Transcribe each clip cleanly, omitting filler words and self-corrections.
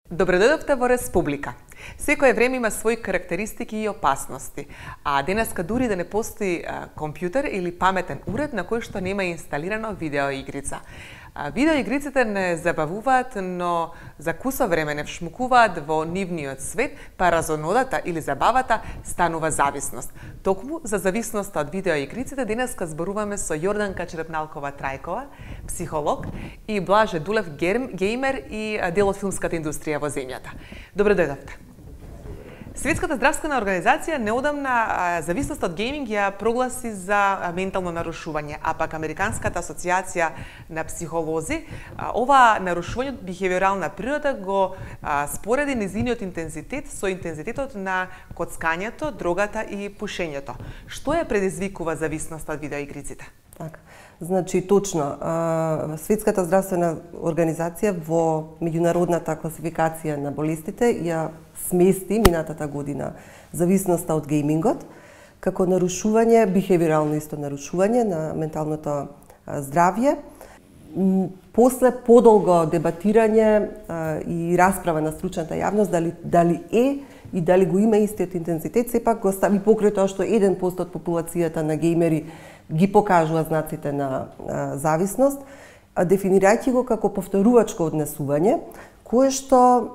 Добредојдовте во Республика. Секое време има своји карактеристики и опасности, а денеска дури да не постои компјутер или паметен уред на кој што нема инсталирано видеоигрица. Видеоигриците не забавуваат, но за кусо време не вшмукуваат во нивниот свет, па разонодата или забавата станува зависност. Токму за зависноста од видеоигриците денеска зборуваме со Јорданка Черепналкова-Трајкова, психолог, и Блаже Дулев, геймер и дел од филмската индустрија во земјата. Добре дојдовте. Светската здравствена организација неодамна зависноста од гейминг ја прогласи за ментално нарушување, а пак Американската асоциација на психолози ова нарушување од бихевиорална природа го спореди низиниот интензитет со интензитетот на коцкањето, дрогата и пушењето. Што ја предизвикува зависноста од видеоигриците? Така. Значи, точно, Светската здравствена организација во меѓународната класификација на болестите ја смести минатата година зависноста од геймингот како нарушување, бихевиорално исто нарушување на менталното здравје. После подолго дебатирање и расправа на стручната јавност дали е и дали го има истиот интензитет, сепак го стави покрај тоа што 1% од популацијата на геймери ги покажува знаците на зависност, дефинирајќи го како повторувачко однесување, кое што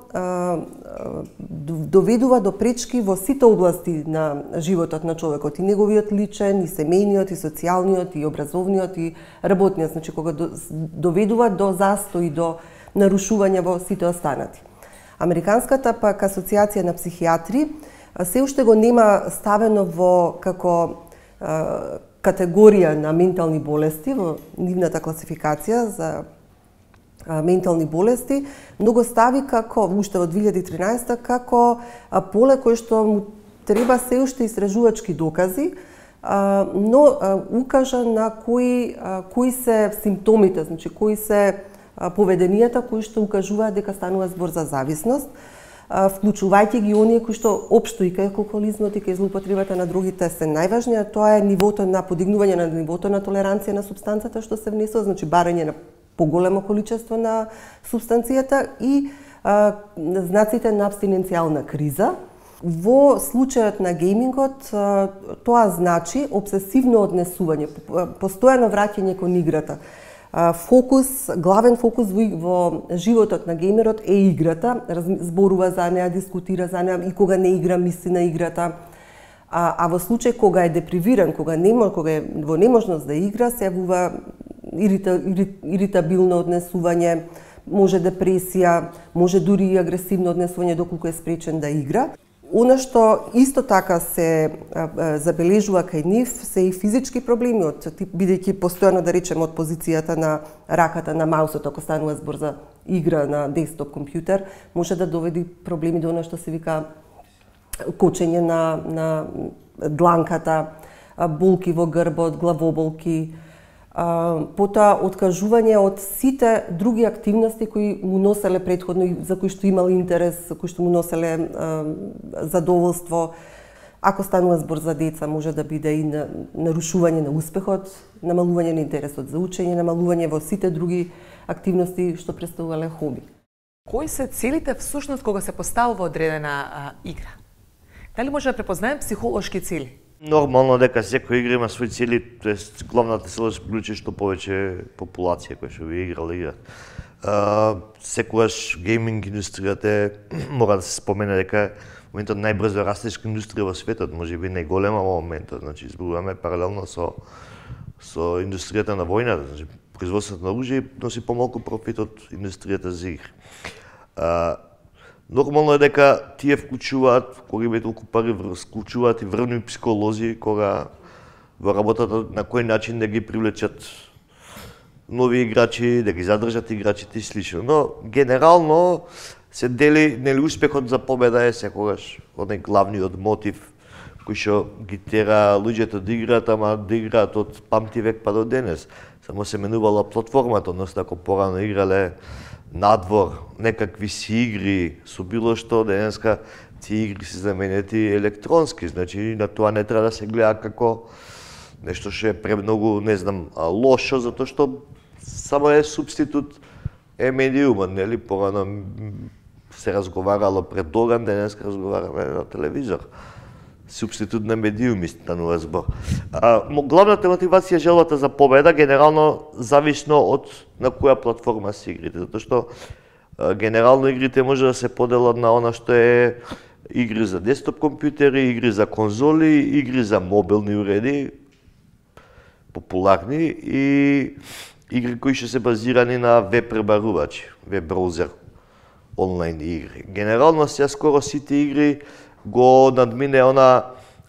доведува до пречки во сите области на животот на човекот, и неговиот личен, и семејниот, и социјалниот, и образовниот, и работниот, значи кога доведува до застој, до нарушување во сите останати. Американската пак асоциација на психијатри се уште го нема ставено во како категорија на ментални болести во нивната класификација за ментални болести, но го стави како уште во 2013 како поле кое што му треба се уште истражувачки докази, но укажа на кои се симптомите, значи кои се поведенијата кои што укажуваат дека станува збор за зависност, вклучувајќи ги оние кои што општо и кај алкохолизмот и кај злоупотребата на другите се најважни, а тоа е нивото на подигнување на нивото на толеранција на супстанцата што се внесува, значи барање на поголемо количество на субстанцијата и знаците на абстиненцијална криза. Во случајот на геймингот тоа значи обсесивно однесување, постојано враќање кон играта. Главен фокус во животот на геймерот е играта, зборува за неа, дискутира за неа, и кога не игра мисли на играта. А во случај кога е депривиран, кога е во неможност да игра, се јавува иритабилно однесување, може депресија, може дури и агресивно однесување доколку е спречен да игра. Оно што исто така се забележува кај нив се и физички проблеми, бидејќи постојано, да речеме, од позицијата на раката на маусот, ако станува збор за игра на десктоп компјутер, може да доведе проблеми до оно што се вика кочење на дланката, болки во грбот, главоболки, потоа откажување од сите други активности кои му носеле претходно и за кои што имал интерес, за кои што му носеле задоволство. Ако станува збор за деца, може да биде и нарушување на успехот, намалување на интересот за учење, намалување во сите други активности што представувале хоби. Кои се целите всушност кога се поставува одредена игра? Дали може да препознаем психолошки цели? Нормално дека секоја игра има своји цели, тоест главната цел е да се приклучи што повеќе популација која што би играла игра. Секогаш гейминг индустријата мора да се спомене дека моментот најбрзо растешка индустрија во светот, можеби најголема во моментот, значи зборуваме паралелно со индустријата на војната, значи производството на оружје носи помалку профит од индустријата за игри. Нормално е дека тие вклучуваат, кога има толку пари, вклучуваат и врвни психолози, кога во работата на кој начин да ги привлечат нови играчи, да ги задржат играчите и слично. Но генерално се дели, нели, успехот за победа е секогаш онај главниот мотив кој што ги тера луѓето да играат, ама да играат од памти век па до денес. Само се менувала платформата, односно ако порано играле надвор, некакви си игри со било што, денеска тие игри се заменети електронски, значи на тоа не треба да се гледа како нешто што е премногу, не знам, лошо, затоа што само е субститут е медиумот, нели, порано се разговарало пред Доган, денес разговараме на телевизор. Субститут на медиуми станува збор. Главната мотивација желбата за победа генерално зависно од на која платформа се игрите, затоа што генерално игрите може да се поделат на она што е игри за десктоп компјутери, игри за конзоли, игри за мобилни уреди, популарни, и игри кои што се базирани на веб пребарувачи, веб браузер, онлайн игри. Генерално сега скоро сите игри го надмине она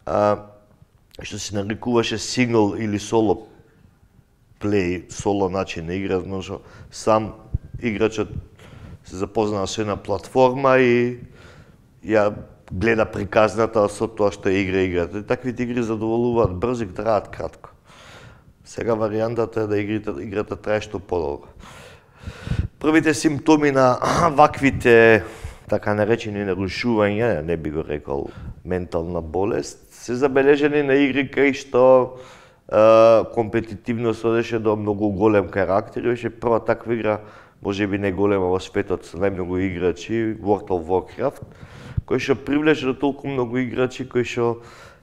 што се нарекуваше сингл или соло плей, соло начин на игра, но што сам играчот се запознава со една платформа и ја гледа приказната со тоа што игра играта. Таквите игри задоволуваат брзо и траат кратко. Сега варијантата е да играта трае што подолго. Првите симптоми на ваквите така наречени нарушувања, не би го рекол ментална болест, се забележени на игри кај што компетитивност одеше до многу голем карактер. Беше прва таква игра, може би не голема во светот со најмногу играчи, World of Warcraft, кој што привлече до толку многу играчи кои што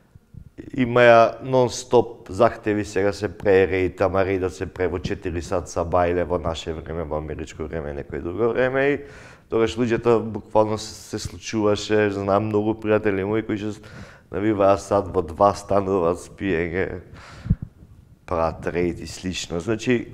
имаја нон-стоп захтеви сега се пре рейд, ама рейдот се пре во 4 сат са бајле во наше време, во америчко време, некој друго време, и тогаш луѓето буквално се случуваше, знам многу пријатели мои кои што навиваа сад во 2 стануваат с пиење, прават рейд и слично. Значи,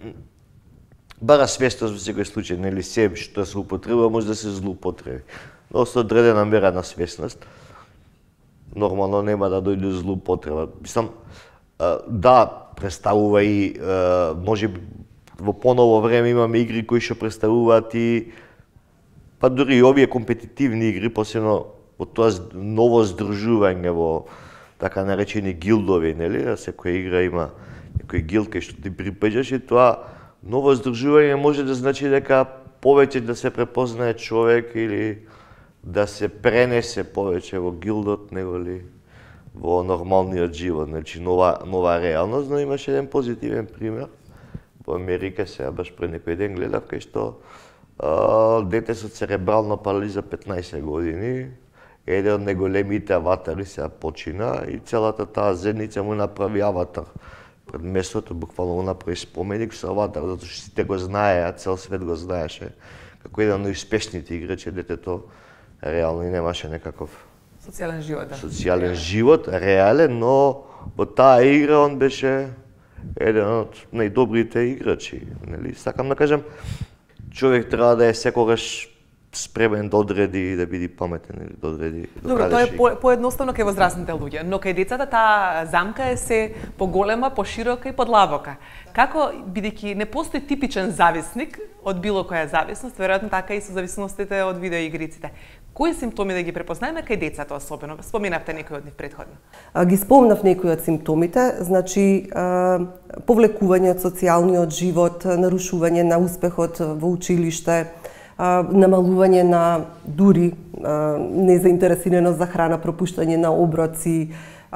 бара свесност во секој случај, нели, се што се употребува може да се злоупотреби. Но со одредена мера на свесност, нормално нема да дојде злоупотреба. Мислам, да, представува и, може би, во поново време имаме игри кои што представуваат и, па дури и овие компетитивни игри, посебно во тоа ново здружување во така наречени гилдови, нели? Секоја игра има некој гилд кај што ти припаѓаш, и тоа ново здружување може да значи дека повеќе да се препознае човек или да се пренесе повеќе во гилдот него ли во нормалниот живот, значи нова реалност. Но имаше еден позитивен пример во Америка, сега баш пред некој ден гледав, кај што дете со церебрална парализа 15 години, еден од најголемите аватари сега почина и целата таа заедница му направи аватар пред местото, буквално му направи споменик со аватар, затоа што сите го знаеа, цел свет го знаеше, како еден од најуспешните играчи, детето реално и немаше некаков социјален живот, да. Социјален живот, реален, но во таа игра он беше еден од најдобрите играчи, нели? Сакам да кажам, човек треба да е секогаш спремен да одреди и да биде паметен или да одреди. Добро, тоа е поедноставно кај возрастните луѓе, но кај децата таа замка е се поголема, поширока и подлабока. Како, бидејќи не постои типичен зависник од било која зависност, веројатно така и со зависностите од видеоигриците. Кои симптоми да ги препознаеме кај децата особено? Споменавте некои од нив претходно. Ги спомнав некои од симптомите, значи повлекување од социјалниот живот, нарушување на успехот во училиште, намалување на дури незаинтересираност за храна, пропуштање на оброци,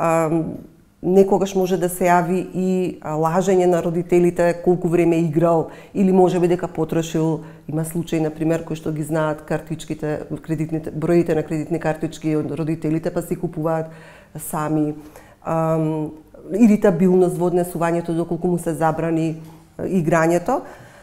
некогаш може да се јави и лажење на родителите колку време играл или можеби дека потрошил. Има случаи, например, кои што ги знаат картичките, кредитните, броите на кредитни картички од родителите, па си купуваат сами. Иритабилност во однесувањето доколку му се забрани играњето.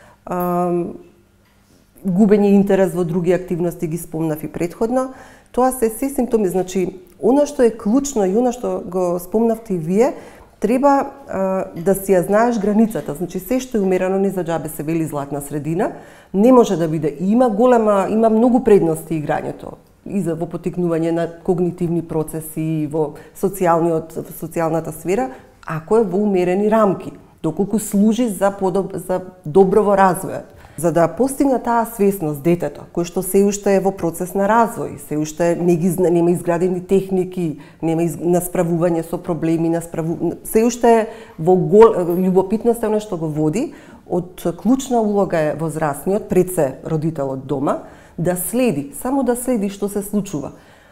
Губење интерес во други активности ги спомнав и претходно. Тоа се симптоми, значи, она што е клучно и она што го спомнавте и вие, треба да си ја знаеш границата. Значи, се што е умерено не за џабе се вели златна средина, не може да биде. Има многу предности играњето и за во потикнување на когнитивни процеси во социјалната сфера, ако е во умерени рамки, доколку служи за доброво развојот. За да постигне таа свесност детето, кој што се уште е во процес на развој, се уште нема изградени техники, нема насправување со проблеми, се уште во љубопитноста она што го води, од клучна улога е возрастниот, пред се родителот дома, да следи, само да следи што се случува.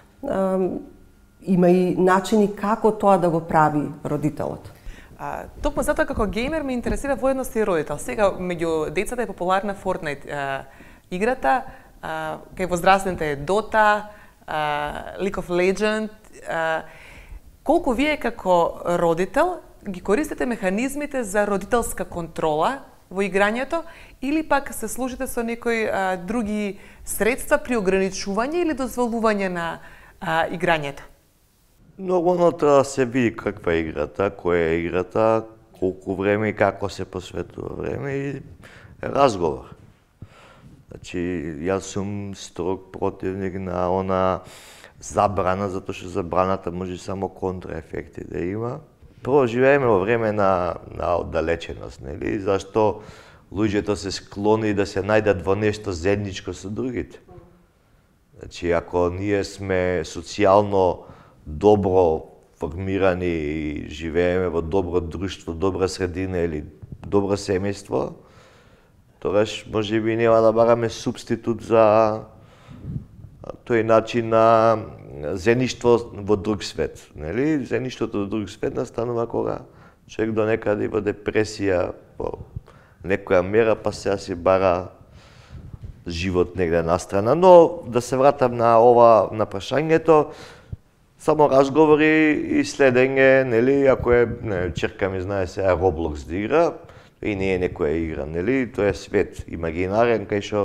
Има и начини како тоа да го прави родителот. Токму затоа како геймер ме интересира воедност и родител. Сега меѓу децата е популарна Fortnite играта. кај возрастните е Dota, League of Legends. Колку вие како родител ги користите механизмите за родителска контрола во играњето или пак се служите со некои други средства при ограничување или дозволување на играњето? Нормално треба да се види каква е играта, која е играта, колку време и како се посветува време и разговор. Значи, јас сум строг противник на она забрана, затоа што забраната може само контраефекти да има. Прво, живееме во време на оддалеченост, нели? Зашто луѓето се склони да се најдат во нешто заедничко со другите. Значи, ако ние сме социјално добро формирани и живееме во добро друштво, добра средина или добро семејство, тогаш може би нема да бараме субститут за тој начин на заедништво во друг свет, нели? Заедништвото во друг свет настанува кога човек до некаде во депресија, во некоја мера, па сега си бара живот негде настрана. Но да се вратам на прашањето, само разговори и следење, нели, ако е, черка ми знае сега Roblox да игра, и не е некоја игра, нели, тоа е свет имагинарен, кај што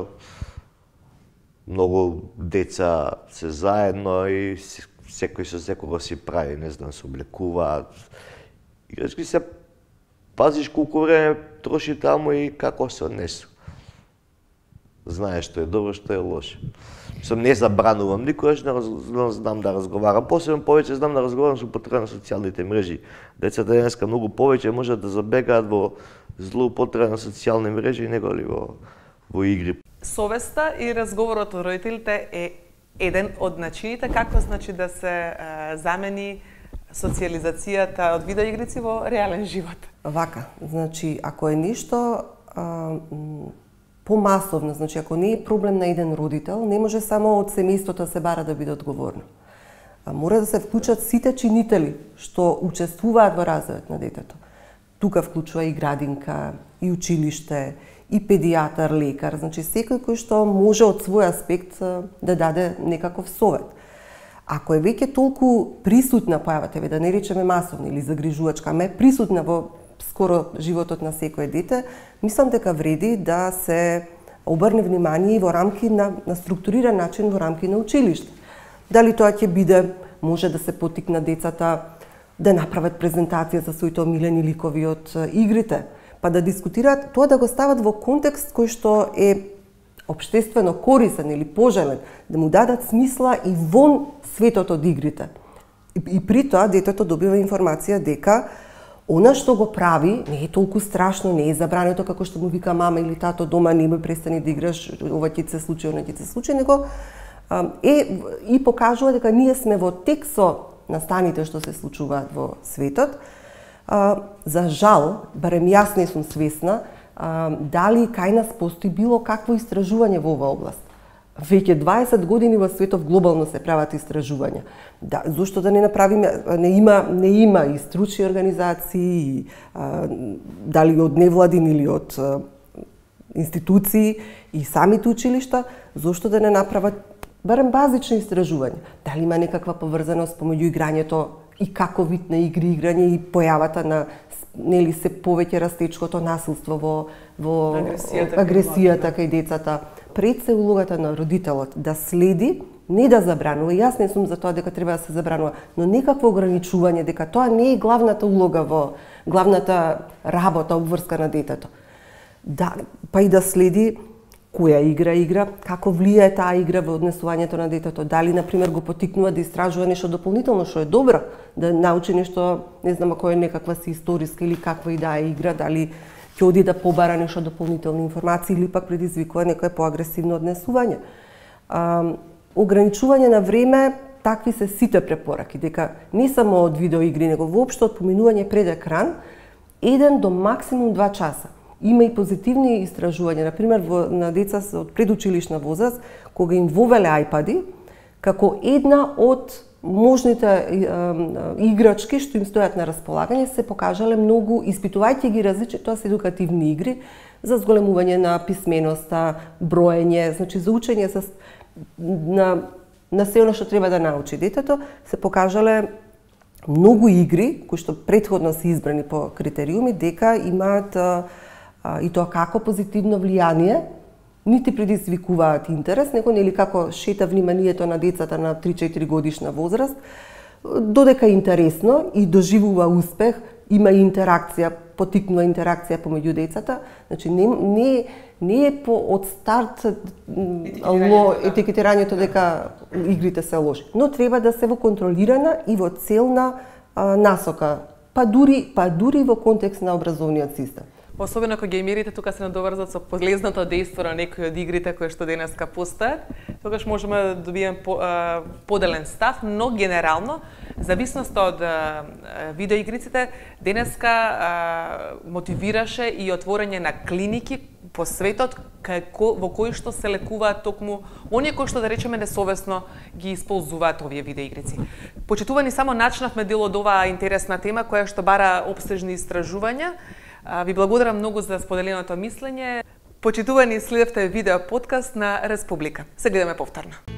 многу деца се заедно и секој со секого си прави, не знам, се облекуваат. Играчки се пазиш колку време троши таму и како се однесу. Знаеш што е добро, што е лошо. Не забранувам никогаш, не знам да разговарам. Посебно повеќе знам да разговарам со употреба на социјалните мрежи. Децата денеска многу повеќе можат да забегаат во злоупотреба на социјални мрежи него ли во игри. Совеста и разговорот од родителите е еден од начините како значи да се замени социјализацијата од видеоигрици во реален живот. Вака, значи ако е ништо помасовно, значи ако не е проблем на еден родител, не може само од семејството се бара да биде одговорно. Мора да се вклучат сите чинители што учествуваат во развојот на детето. Тука вклучува и градинка, и училиште, и педијатар, лекар, значи секој кој што може од свој аспект да даде некаков совет. Ако е веќе толку присутна појавата, да не речеме масовна или загрижувачка, ама е присутна во скоро животот на секое дете, мислам дека вреди да се обрне внимание во рамки на структуриран начин во рамки на училиште. Дали тоа ќе биде, може да се поттикна децата да направат презентација за своите омилени ликови од игрите, па да дискутираат, тоа да го стават во контекст кој што е општествено корисен или пожелен, да му дадат смисла и вон светот од игрите. И при тоа детето добива информација дека она што го прави не е толку страшно, не е забрането како што му вика мама или тато дома, немој престани да играш, ова ќе се случи, она ќе се случи, него и покажува дека ние сме во тек со настаните што се случуваат во светот. За жал, барем јас не сум свесна, дали кај нас постои било какво истражување во оваа област. Веќе 20 години во светов глобално се прават истражувања. Да, зошто да не направиме, не има и стручни организации, дали од невладин или од институции и самите училишта, зошто да не направат барем базични истражувања. Дали има некаква поврзаност помеѓу играњето и како вид на играње и појавата на нели се повеќе растечкото насилство во агресијата кај децата. Пред се улогата на родителот да следи, не да забранува. Јас не сум за тоа дека треба да се забранува, но некакво ограничување, дека тоа не е главната улога во главната работа обврска на детето. Да, па и да следи која игра, како влијае таа игра во однесувањето на детето, дали на пример го поттикнува да истражува нешто дополнително што е добро, да научи нешто, не знам ако е некаква си историска или каква и да е игра, дали ќе оди да побара нешто дополнителни информации или пак предизвикува некое поагресивно однесување. Ограничување на време, такви се сите препораки, дека не само од видеоигри, него воопшто од поминување пред екран, 1 до максимум 2 часа. Има и позитивни истражувања, например на деца од предучилишна возраст, кога им вовеле ајпади, како една од можните играчки што им стојат на располагање, се покажале многу, испитувајќи ги различни, тоа се едукативни игри, за зголемување на писменоста, броење, значи за учење на се она што треба да научи детето, се покажале многу игри кои што претходно се избрани по критериуми дека имаат и тоа како позитивно влијание, нити предизвикуваат интерес, него нели како шета вниманието на децата на 3-4 годишна возраст, додека е интересно и доживува успех, има интеракција, потикнува интеракција помеѓу децата, значи не е од старт етикетирањето дека игрите се лоши, но треба да се во контролирана и во целна насока, па дури во контекст на образовниот систем. Особено кога геймерите тука се надоврзат со полезното дејство на некои од игрите кои што денеска постојат, тогаш можеме да добиеме поделен став, но генерално, зависност од видеоигриците, денеска мотивираше и отворање на клиники по светот во кои што се лекуваат токму оние кои што да речеме несовесно ги исползуваат овие видеоигрици. Почитувани само начнавме дел од оваа интересна тема која што бара опстежни истражувања. Ви благодарам многу за споделеното мислење. Почитувани, следевте видео подкаст на Република. Се гледаме повторно.